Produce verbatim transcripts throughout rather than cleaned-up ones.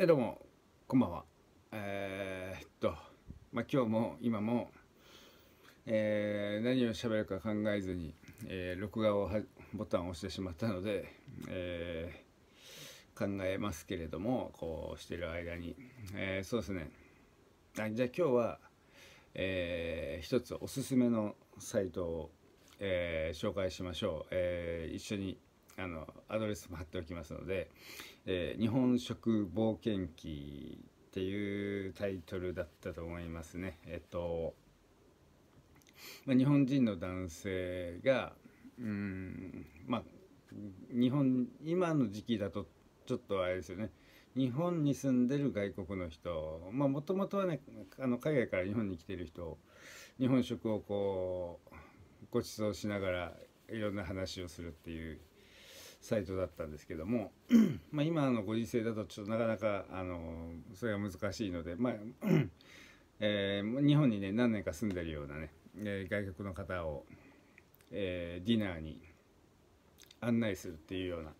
えどうもこんばんは。えー、っとまあ今日も今も、えー何を喋るか考えずに、えー録画をはボタンを押してしまったので、えー考えますけれども、こうしてる間に、えーそうですね。あじゃあ今日は、えー一つおすすめのサイトを、えー紹介しましょう。えー一緒にあのアドレスも貼っておきますので、えー日本食冒険記っていうタイトルだったと思いますね。えっと、まあ、日本人の男性がうーんまあ日本今の時期だとちょっとあれですよね。日本に住んでる外国の人、まあもともとはね、あの海外から日本に来てる人、日本食をこうご馳走しながらいろんな話をするっていうサイトだったんですけども、まあ今のご時世だとちょっとなかなかあのそれが難しいので、まあえー日本にね何年か住んでるようなね、えー外国の方を、えーディナーに案内するっていうような、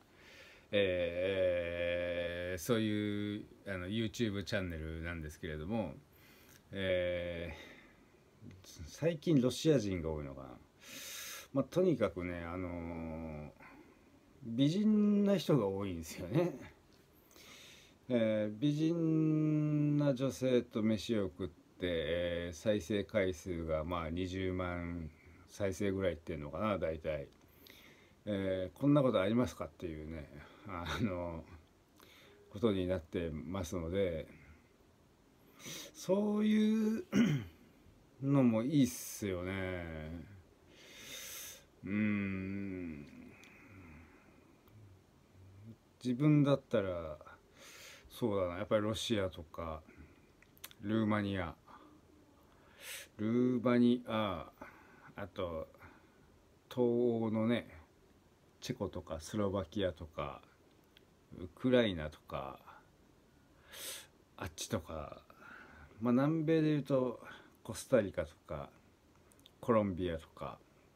えーそういうあの YouTube チャンネルなんですけれども、えー最近ロシア人が多いのかな。まあ、とにかくね、あのー美人な人が多いんですよね。えー美人な女性と飯を食って、えー再生回数がまあにじゅうまん再生ぐらいいってんのかな大体。えーこんなことありますかっていうね、あのことになってますので、そういうのもいいっすよね。うーん自分だったらそうだな、やっぱりロシアとかルーマニアルーマニアあと東欧のね、チェコとかスロバキアとかウクライナとかあっちとか、まあ南米でいうとコスタリカとかコロンビアとか、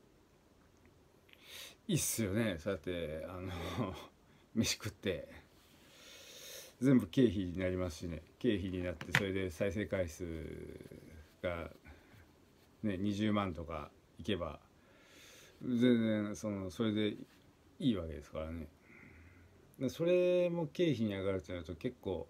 いいっすよね。そうやってあの飯食って全部経費になりますしね、経費になってそれで再生回数がねにじゅうまんとかいけば全然そのそれでいいわけですからね。でそれも経費に上がるとなると結構、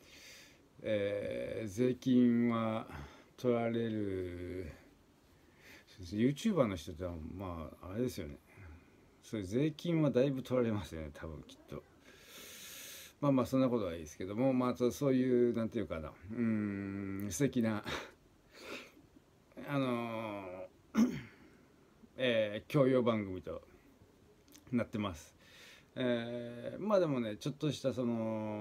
えー税金は取られる。 YouTuber の人ってまああれですよね、それ税金はだいぶ取られますよね多分きっと。まあまあそんなことはいいですけども、まあそういうなんていうかな、うーん素敵なあのーえー教養番組となってます。えーまあでもね、ちょっとしたそ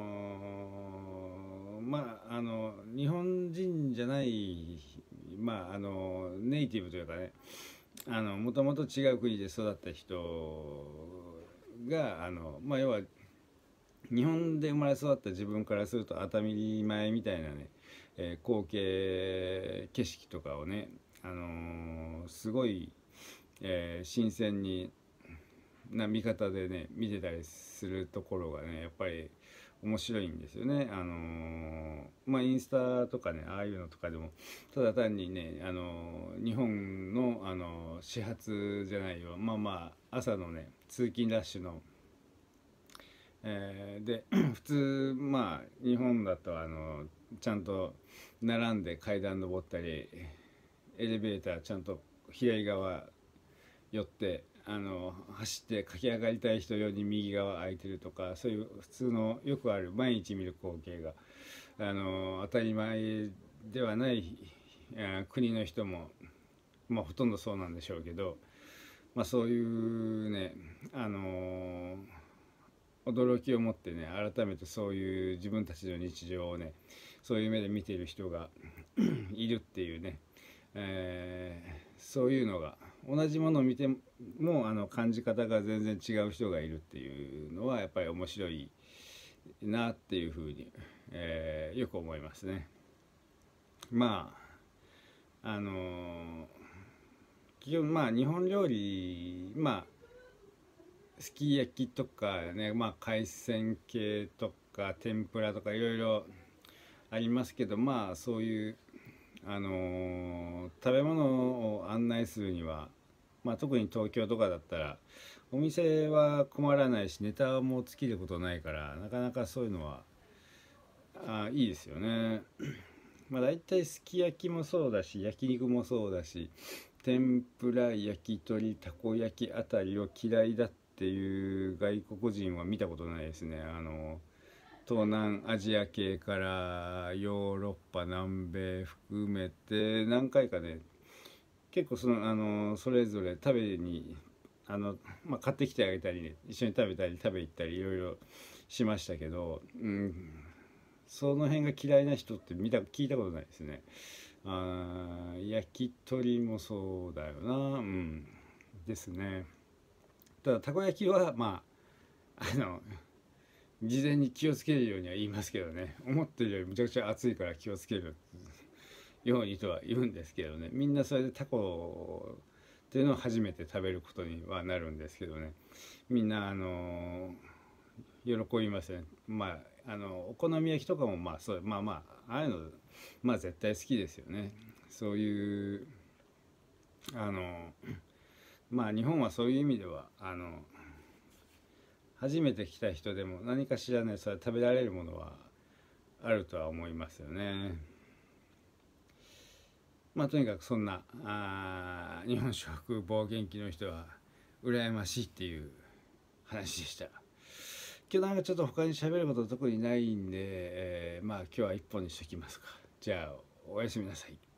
のまああの日本人じゃない、まああのネイティブというかね、あのもともと違う国で育った人があのまあ要は日本で生まれ育った自分からすると当たり前みたいなね、えー光景景色とかをね、あのーすごい、えー新鮮にな見方でね見てたりするところがねやっぱり面白いんですよね。あのーまあインスタとかね、ああいうのとかでもただ単にね、あのー日本の、あのー始発じゃないよ、まあまあ朝のね通勤ラッシュの、えーで普通まあ日本だとあのちゃんと並んで階段登ったりエレベーターちゃんと左側寄ってあの走って駆け上がりたい人用に右側空いてるとか、そういう普通のよくある毎日見る光景があの当たり前ではない、あ国の人も、まあ、ほとんどそうなんでしょうけど、まあ、そういうね、あの驚きを持ってね改めてそういう自分たちの日常をねそういう目で見ている人がいるっていうね、えーそういうのが同じものを見てもあの感じ方が全然違う人がいるっていうのはやっぱり面白いなっていうふうに、えーよく思いますね。まああのー基本まあ日本料理、まあすき焼きとかね、まあ海鮮系とか天ぷらとかいろいろありますけど、まあそういうあのー食べ物を案内するには、まあ、特に東京とかだったらお店は困らないしネタも尽きることないから、なかなかそういうのはあいいですよね。まあ大体すき焼きもそうだし焼肉もそうだし、天ぷら焼き鳥たこ焼きあたりを嫌いだっていう外国人は見たことないですね。あの東南アジア系からヨーロッパ南米含めて何回かね、結構そのあのそれぞれ食べにあの、まあ、買ってきてあげたりね、一緒に食べたり食べ行ったりいろいろしましたけど、うん、その辺が嫌いな人って見た聞いたことないですね。あ焼き鳥もそうだよな、うんですね。ただたこ焼きはまああの事前に気をつけるようには言いますけどね、思ってるよりむちゃくちゃ暑いから気をつけるようにとは言うんですけどね、みんなそれでタコっていうのを初めて食べることにはなるんですけどね、みんなあの喜びますね。まああのお好み焼きとかもまあそうまあまあああいうのまあ絶対好きですよね。そういうあのまあ日本はそういう意味ではあの初めて来た人でも何かしらねそれ食べられるものはあるとは思いますよね。まあとにかくそんなあ日本食暴言気の人は羨ましいっていう話でした。今日なんかちょっと他に喋ること特にないんで、えーまあ今日は一本にしときますか。じゃあおやすみなさい。